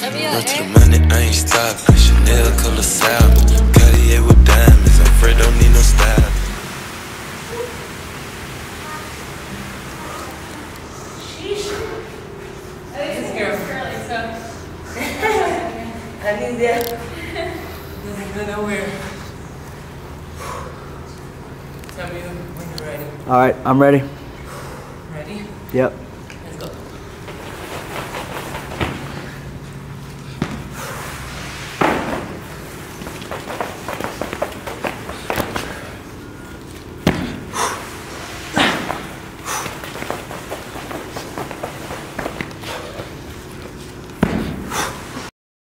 Run to the money, I ain't stopping. Chanel color salad, Cartier with diamonds. I'm afraid don't need no style. This girl. I need that. Doesn't go nowhere. Tell me when you're ready. All right, I'm ready. Ready? Yep.